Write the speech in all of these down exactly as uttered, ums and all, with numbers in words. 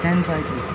ten five three.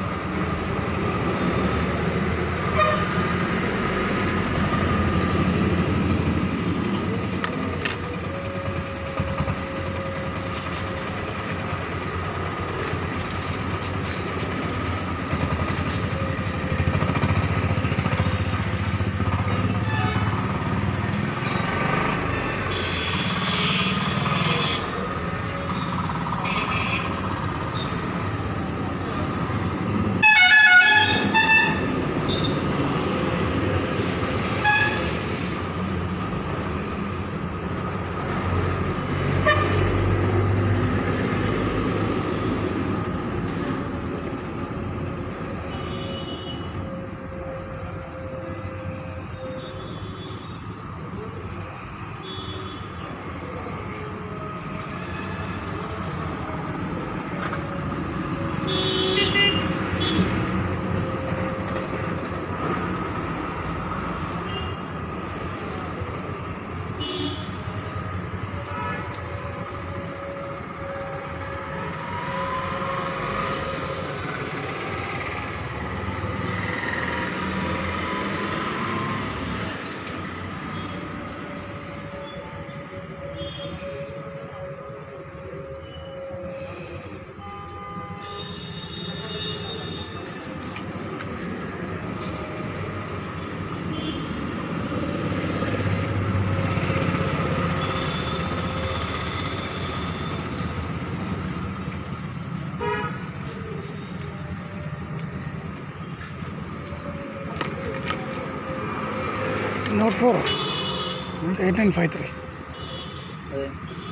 Note four, eight nine five three. అదే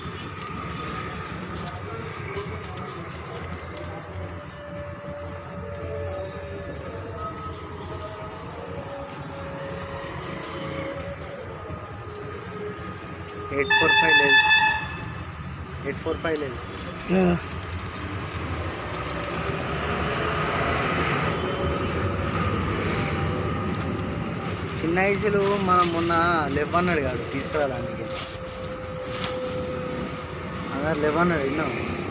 eight four five లేదు eight four five లేదు Yeah. చిన్న ఐసీలు మనం మొన్న లెవన్నాడు కాదు తీసుకురాలి అందుకే అదే లెవన్నాడు విన్నాం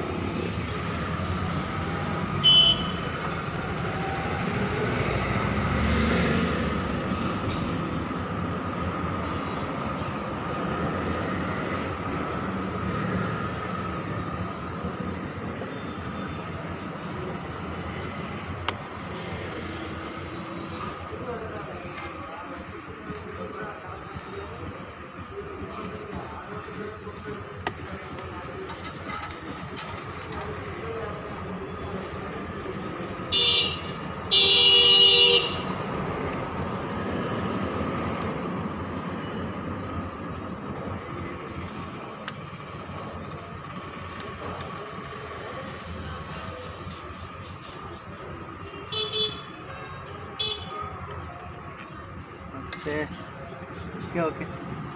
వస్తే ఓకే ఓకే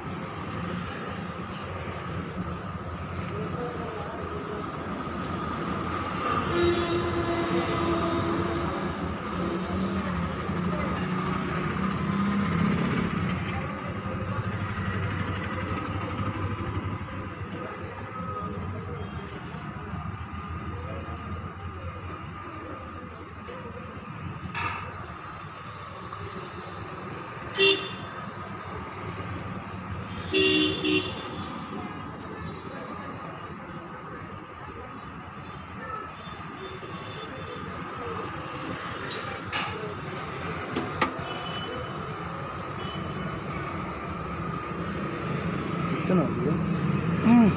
Mm.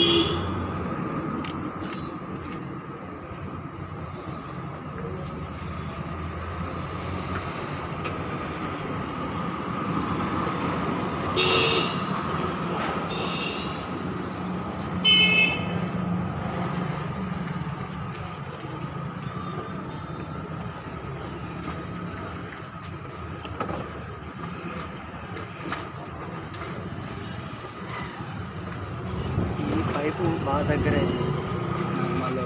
ఈ పైపు బాగా దగ్గర అయింది మళ్ళీ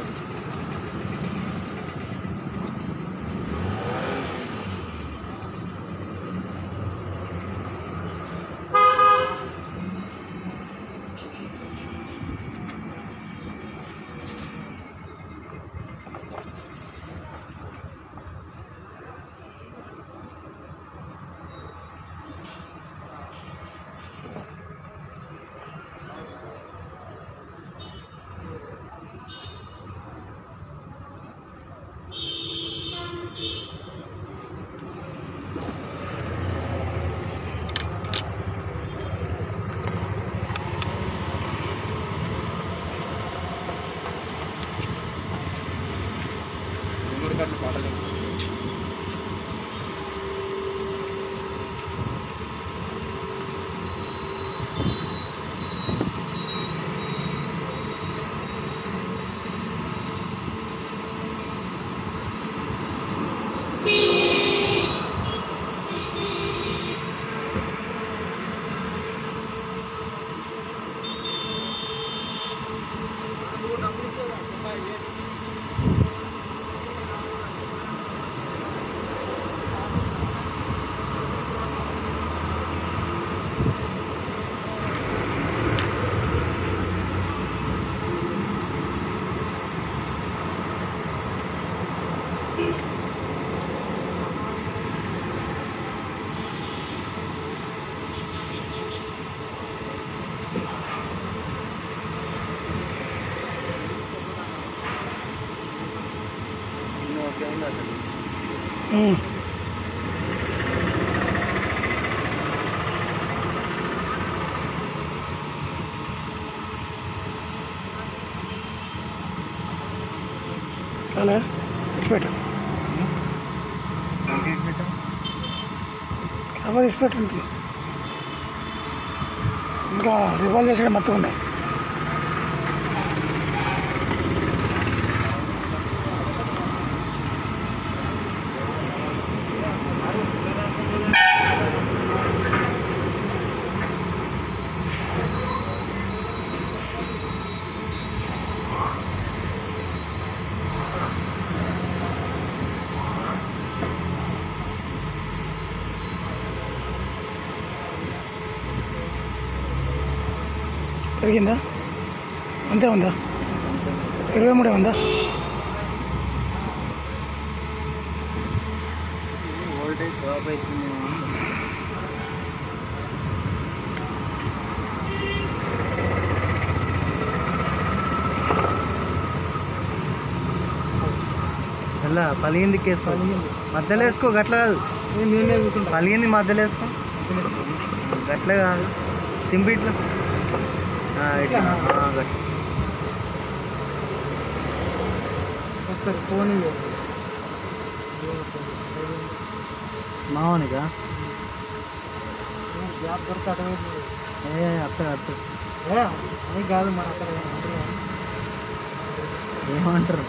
ఓకే ఉంది అసలు అలా ఇచ్చిపెట్టు కాబట్టి ఇచ్చిపెట్టు ఇంకా రివాల్వ్ చేసే మొత్తం ఉన్నాయి. పెరిగిందా? అంతే ఉందా? ఇరవై మూడే ఉందా? వోల్టేజ్ డ్రాప్ అవుతుంది. అలా పలిగింది కేసుకో, మధ్యలో వేసుకో, గట్ల కాదు పలిగింది మధ్యలో వేసుకో, గట్ల కాదు తింపి ఇట్లా ఇట్లా గట్ల ఫోన్ మావనిగా ఏ అత్త అత్త అది కాదు మన అక్కడ ఏమంటారు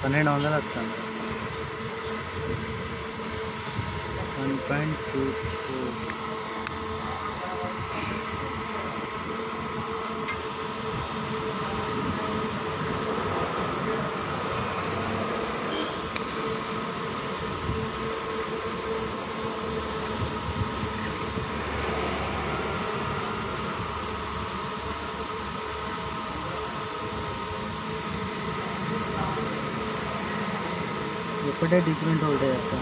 పన్నెండు వందలు వస్తుంది. వన్ పాయింట్ టూ ఫోర్ ఒకటే డిఫరెంట్ ఒకటే చెప్తాను.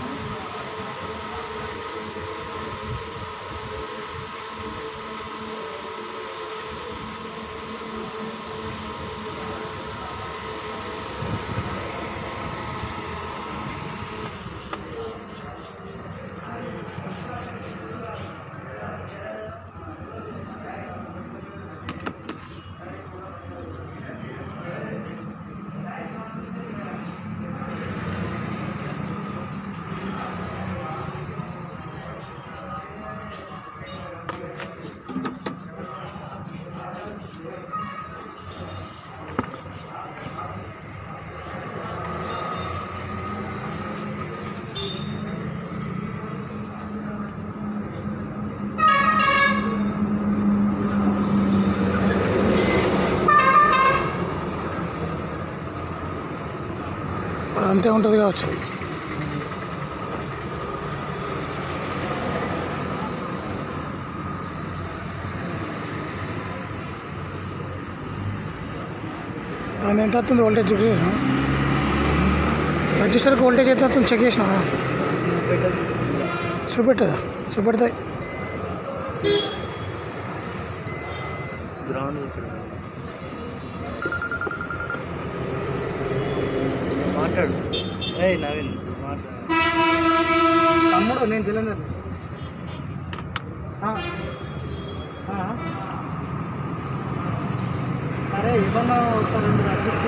అంతే ఉంటుంది కావచ్చు. దాని ఎంత వస్తుంది వోల్టేజ్ చెక్ చేసిన రిజిస్టర్కి వోల్టేజ్ ఎంత వస్తుంది చెక్ చేసినా చూపెట్టదా చూపెడతాయి. గ్రౌండ్ మాట్లాడు. ఏ నవీన్ మాట్లాడు. తమ్ముడు నేను తెలియదు. సరే ఇవ్వన్నా ఒక రెండు అడ్జస్ట్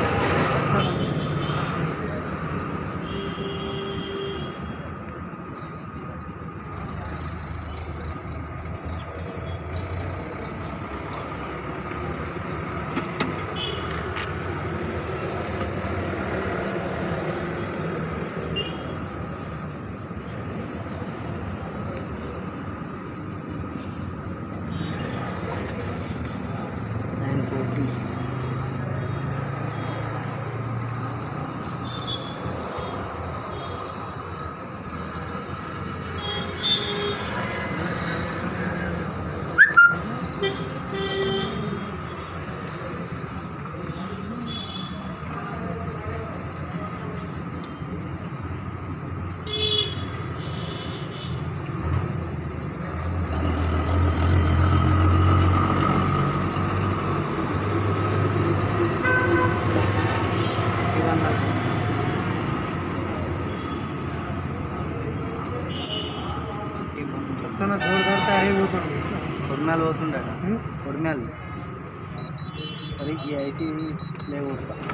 కొడిమ్యాలు పోతుండట. కొడిమ్యాలు మరి ఈ ఐసీ లేవు.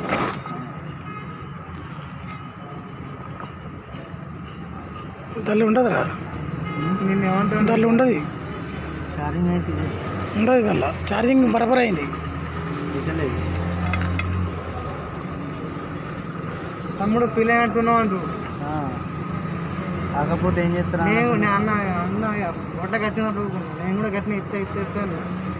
తల్లి ఉండదు రా. నేను ఏమంటాను తల్లి ఉండదు. ఛార్జింగ్ ఐసీ ఉండదు తల్ల. ఛార్జింగ్ బరబర్ అయింది. తమ్ముడు ఫీల్ అయినట్టున్నావు అంటూ. కాకపోతే ఏం చేస్తారా నేను అన్న అన్న ఒట్టకి వచ్చినట్టు నేను కూడా గట్టిన ఇస్తే ఇస్తే ఇస్తాను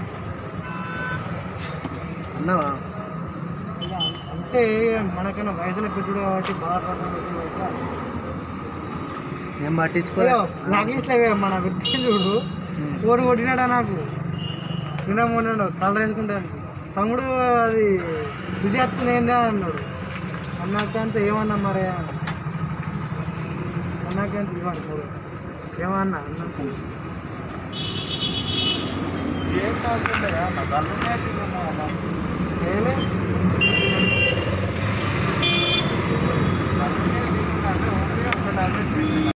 అన్నావా. అంటే మనకన్నా వయసులో పెట్టుడు కాబట్టి బాధపడతాను. నేను పట్టించుకోలే. లాగేస్లేవే మన వ్యక్తి చూడు కోరు కొట్టినాడా నాకు తినమన్నాడు కలర్ వేసుకుంటాను. తమ్ముడు అది బిజీ వస్తుందేందా అన్నాడు. అన్నాకంటే ఏమన్నా మరే అన్నాకంటే ఇవ్వండి ఏమన్నా అన్నా